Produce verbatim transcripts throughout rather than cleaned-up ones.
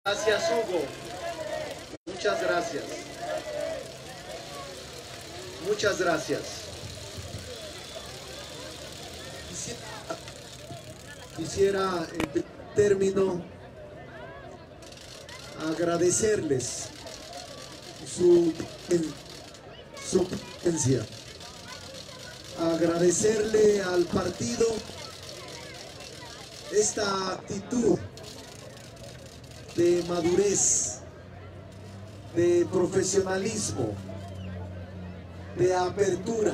Gracias, Hugo. Muchas gracias. Muchas gracias. Quisiera, en término, agradecerles su, su presencia. Agradecerle al partido esta actitud de madurez, de profesionalismo, de apertura.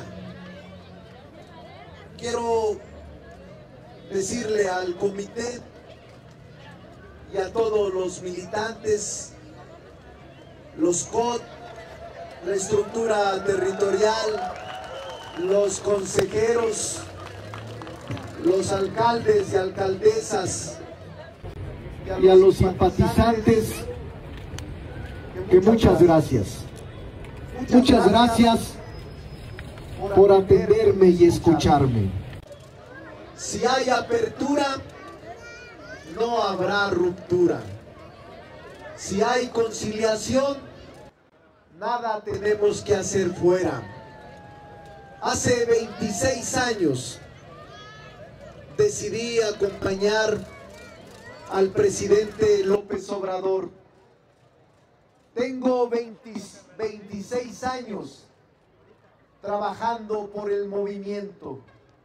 Quiero decirle al comité y a todos los militantes, los C O D, la estructura territorial, los consejeros, los alcaldes y alcaldesas y a los simpatizantes, que muchas gracias. Muchas gracias por atenderme y escucharme. Si hay apertura, no habrá ruptura. Si hay conciliación, nada tenemos que hacer fuera. Hace veintiséis años decidí acompañar al presidente López Obrador. Tengo veinte, veintiséis años trabajando por el movimiento.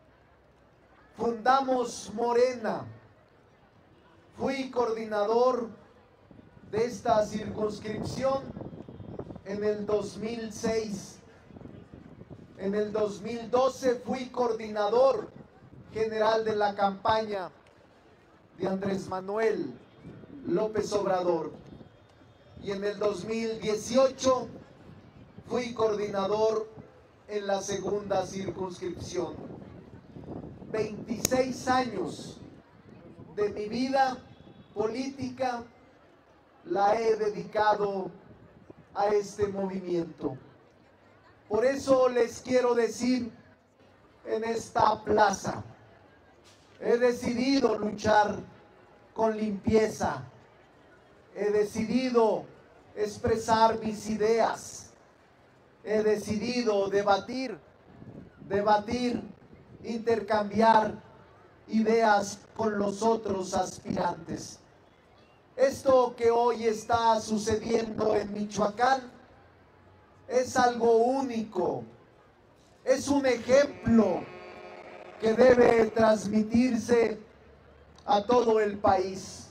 Fundamos Morena. Fui coordinador de esta circunscripción en el dos mil seis. En el dos mil doce fui coordinador general de la campaña de Andrés Manuel López Obrador. Y en el dos mil dieciocho fui coordinador en la segunda circunscripción. veintiséis años de mi vida política la he dedicado a este movimiento. Por eso les quiero decir en esta plaza, he decidido luchar con limpieza, he decidido expresar mis ideas, he decidido debatir, debatir, intercambiar ideas con los otros aspirantes. Esto que hoy está sucediendo en Michoacán es algo único, es un ejemplo que debe transmitirse a todo el país.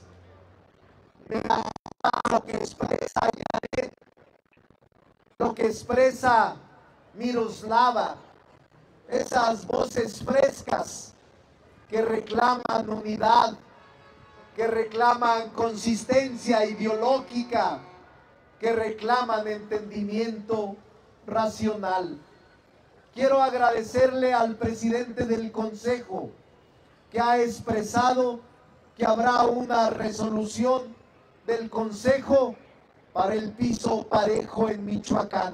Lo que expresa Yaret, lo que expresa Miroslava, esas voces frescas que reclaman unidad, que reclaman consistencia ideológica, que reclaman entendimiento racional. Quiero agradecerle al presidente del Consejo que ha expresado que habrá una resolución del Consejo para el piso parejo en Michoacán,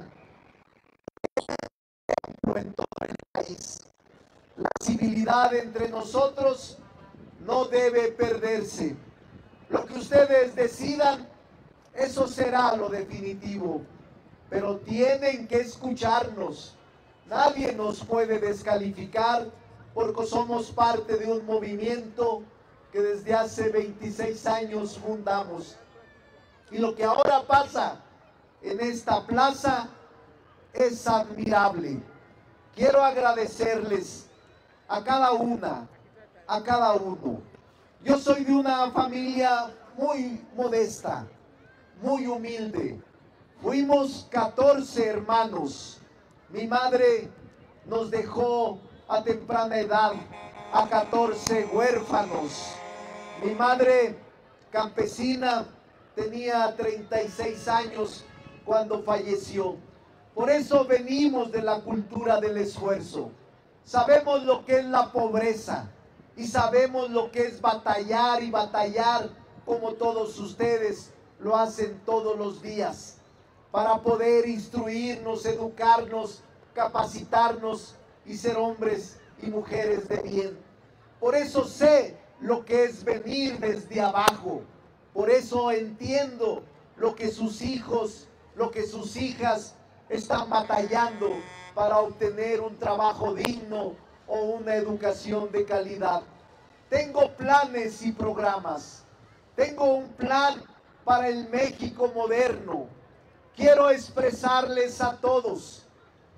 en todo el país. La civilidad entre nosotros no debe perderse. Lo que ustedes decidan, eso será lo definitivo, pero tienen que escucharnos. Nadie nos puede descalificar porque somos parte de un movimiento que desde hace veintiséis años fundamos. Y lo que ahora pasa en esta plaza es admirable. Quiero agradecerles a cada una, a cada uno. Yo soy de una familia muy modesta, muy humilde. Fuimos catorce hermanos. Mi madre nos dejó a temprana edad a catorce huérfanos. Mi madre, campesina, tenía treinta y seis años cuando falleció. Por eso venimos de la cultura del esfuerzo. Sabemos lo que es la pobreza y sabemos lo que es batallar y batallar como todos ustedes lo hacen todos los días para poder instruirnos, educarnos, capacitarnos y ser hombres y mujeres de bien. Por eso sé lo que es venir desde abajo. Por eso entiendo lo que sus hijos, lo que sus hijas están batallando para obtener un trabajo digno o una educación de calidad. Tengo planes y programas. Tengo un plan para el México moderno. Quiero expresarles a todos,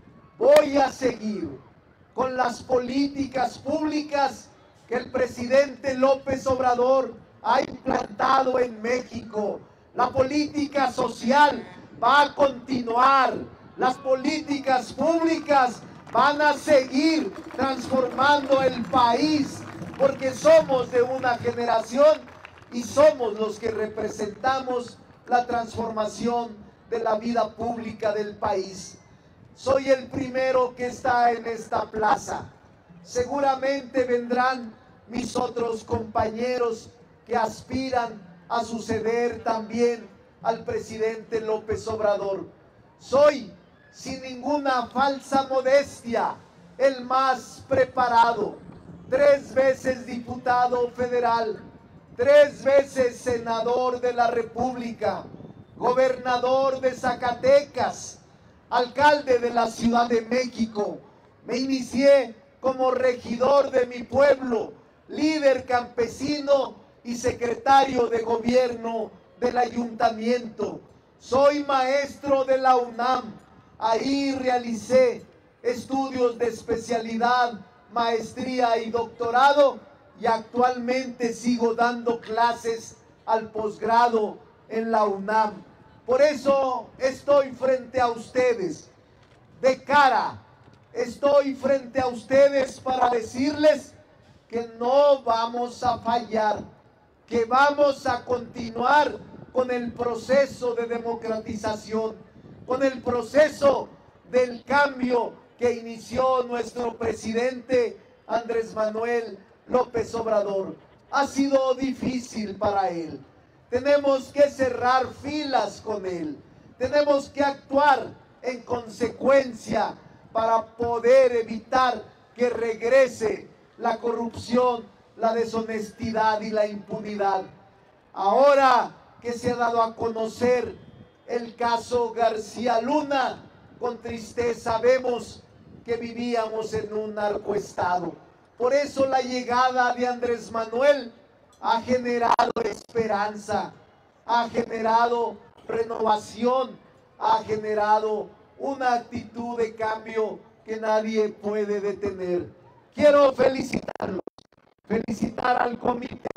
voy a seguir con las políticas públicas que el presidente López Obrador ha implantado en México. La política social va a continuar. Las políticas públicas van a seguir transformando el país, porque somos de una generación y somos los que representamos la transformación de la vida pública del país. Soy el primero que está en esta plaza. Seguramente vendrán mis otros compañeros que aspiran a suceder también al presidente López Obrador. Soy, sin ninguna falsa modestia, el más preparado. Tres veces diputado federal, tres veces senador de la República, gobernador de Zacatecas, alcalde de la Ciudad de México. Me inicié como regidor de mi pueblo, líder campesino y secretario de gobierno del ayuntamiento. Soy maestro de la UNAM. Ahí realicé estudios de especialidad, maestría y doctorado, y actualmente sigo dando clases al posgrado en la UNAM. Por eso estoy frente a ustedes, de cara, estoy frente a ustedes para decirles que no vamos a fallar, que vamos a continuar con el proceso de democratización, con el proceso del cambio que inició nuestro presidente Andrés Manuel López Obrador. Ha sido difícil para él. Tenemos que cerrar filas con él. Tenemos que actuar en consecuencia para poder evitar que regrese la corrupción, la deshonestidad y la impunidad. Ahora que se ha dado a conocer el caso García Luna, con tristeza vemos que vivíamos en un narcoestado. Por eso la llegada de Andrés Manuel ha generado esperanza, ha generado renovación, ha generado una actitud de cambio que nadie puede detener. Quiero felicitarlos, felicitar al comité,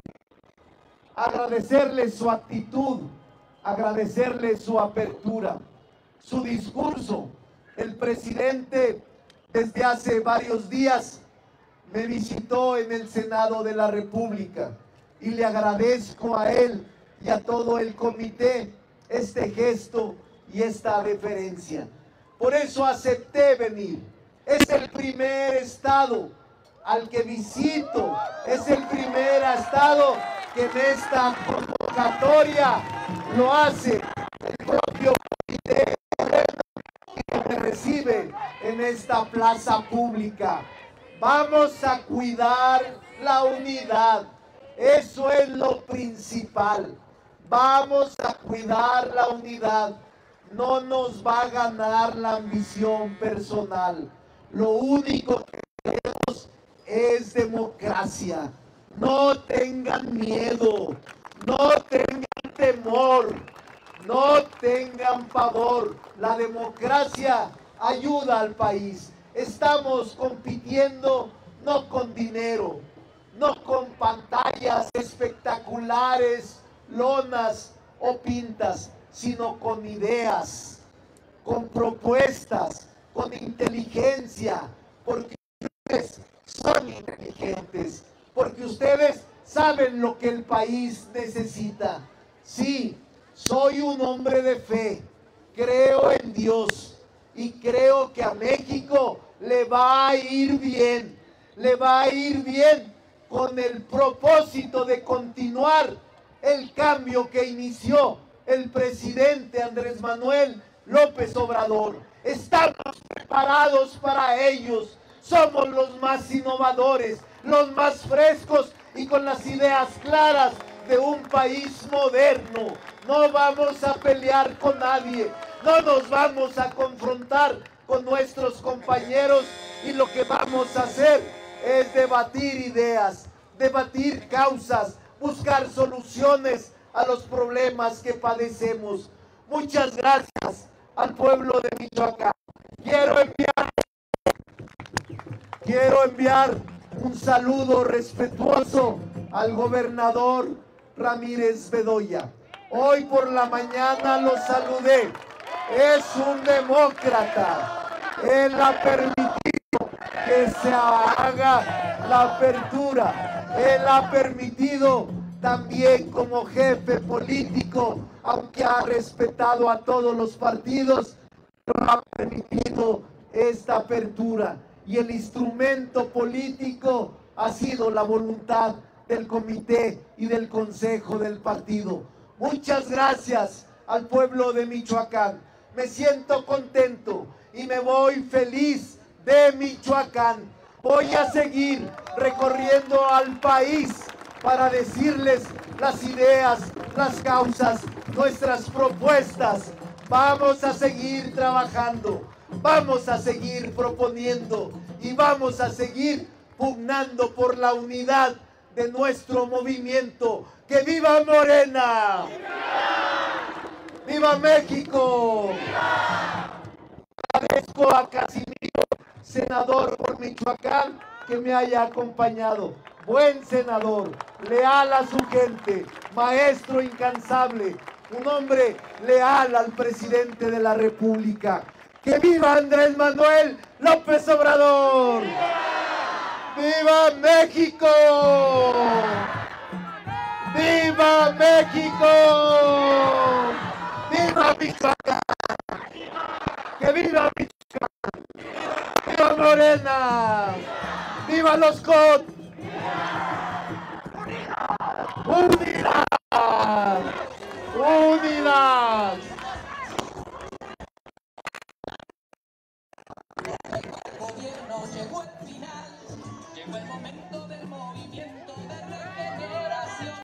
agradecerle su actitud, agradecerle su apertura, su discurso. El presidente desde hace varios días me visitó en el Senado de la República y le agradezco a él y a todo el comité este gesto y esta deferencia. Por eso acepté venir. Es el primer estado al que visito, es el primer estado que en esta convocatoria lo hace el propio comité que me recibe en esta plaza pública. Vamos a cuidar la unidad, eso es lo principal. Vamos a cuidar la unidad, no nos va a ganar la ambición personal. Lo único que queremos es democracia. No tengan miedo, no tengan temor, no tengan pavor. La democracia ayuda al país. Estamos compitiendo no con dinero, no con pantallas espectaculares, lonas o pintas, sino con ideas, con propuestas, con inteligencia, porque ustedes son inteligentes, porque ustedes saben lo que el país necesita. Sí, soy un hombre de fe, creo en Dios y creo que a México le va a ir bien, le va a ir bien con el propósito de continuar el cambio que inició el presidente Andrés Manuel López Obrador. Estamos preparados para ellos, somos los más innovadores, los más frescos y con las ideas claras de un país moderno. No vamos a pelear con nadie, no nos vamos a confrontar con nuestros compañeros, y lo que vamos a hacer es debatir ideas, debatir causas, buscar soluciones a los problemas que padecemos. Muchas gracias al pueblo de Michoacán. Quiero enviar, quiero enviar un saludo respetuoso al gobernador Ramírez Bedoya. Hoy por la mañana lo saludé. Es un demócrata. Él ha permitido que se haga la apertura. Él ha permitido también, como jefe político, aunque ha respetado a todos los partidos, pero ha permitido esta apertura. Y el instrumento político ha sido la voluntad del comité y del consejo del partido. Muchas gracias al pueblo de Michoacán. Me siento contento y me voy feliz de Michoacán. Voy a seguir recorriendo al país para decirles las ideas, las causas, nuestras propuestas. Vamos a seguir trabajando, vamos a seguir proponiendo y vamos a seguir pugnando por la unidad de nuestro movimiento. ¡Que viva Morena! ¡Viva México! Agradezco a Casimiro, senador por Michoacán, que me haya acompañado. Buen senador, leal a su gente, maestro incansable, un hombre leal al presidente de la República. ¡Que viva Andrés Manuel López Obrador! ¡Viva México! ¡Viva México! ¡Viva Michoacán! ¡Que viva Michoacán! ¡Viva Morena! ¡Viva los C O T! ¡Unidad! ¡Unidad! El gobierno llegó al final, llegó el momento del movimiento de